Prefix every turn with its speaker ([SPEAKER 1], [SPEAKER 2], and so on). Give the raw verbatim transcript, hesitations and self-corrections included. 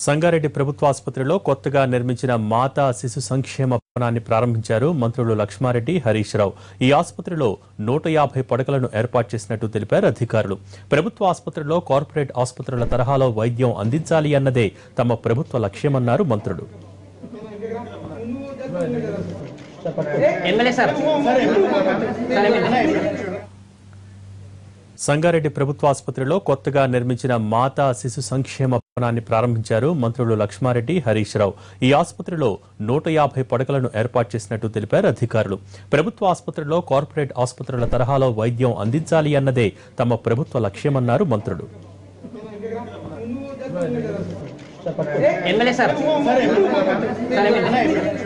[SPEAKER 1] సంగారెడ్డి ప్రభుత్వ ఆసుపత్రిలో కొత్తగా నిర్మించిన మాతా శిశు సంక్షేమ భవనాన్ని ప్రారంభించారు మంత్రులు లక్ష్మారెడ్డి, హరీష్ రావు. ఈ ఆసుపత్రిలో నూట యాభై పడకలను ఏర్పాటు చేసినట్టు తెలిపారు అధికారులు. ప్రభుత్వ ఆసుపత్రిలో కార్పొరేట్ ఆసుపత్రుల తరహాలో వైద్యం అందించాలి అన్నదే తమ ప్రభుత్వ లక్ష్యమన్నారు మంత్రులు. సంగారెడ్డి ప్రభుత్వ ఆసుపత్రిలో కొత్తగా నిర్మించిన మాతా శిశు సంక్షేమ భవనాన్ని ప్రారంభించారు మంత్రులు లక్ష్మారెడ్డి, హరీష్ రావు. ఈ ఆసుపత్రిలో నూట యాభై పడకలను ఏర్పాటు చేసినట్టు తెలిపారు అధికారులు. ప్రభుత్వ ఆసుపత్రిలో కార్పొరేట్ ఆసుపత్రుల తరహాలో వైద్యం అందించాలి అన్నదే తమ ప్రభుత్వ లక్ష్యమన్నారు మంత్రులు.
[SPEAKER 2] MLA sir